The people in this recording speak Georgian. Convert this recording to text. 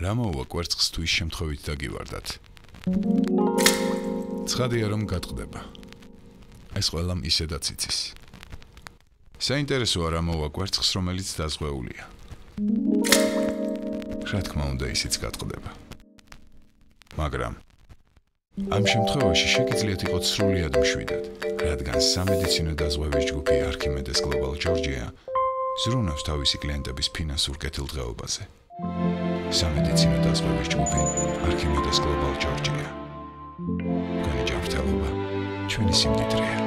რა მოუვა კვერცხს თუ ის შემთხვევით დაგივარდათ? ცხადია რომ გატყდება. ეს ყველამ ისედაც იცის. საინტერესოა რა მოუვა კვერცხს, რომელიც დაზღვეულია. რა თქმა უნდა ისიც გატყდება. მაგრამ ამ შემთხვევაში შეგიძლიათ იყოთ სრულიად მშვიდად, რადგან სამედიცინო დაზღვევის ჯგუფი არქიმედეს Global Georgia ზრუნავს თავისი კლიენტების ფინანსურ კეთილდღეობაზე. სამედიცინო დაზღვევის ჯგუფი არქიმედეს Global Georgia. Ჩვენი ჯანმრთელობა ჩვენი სიმდიდრეა.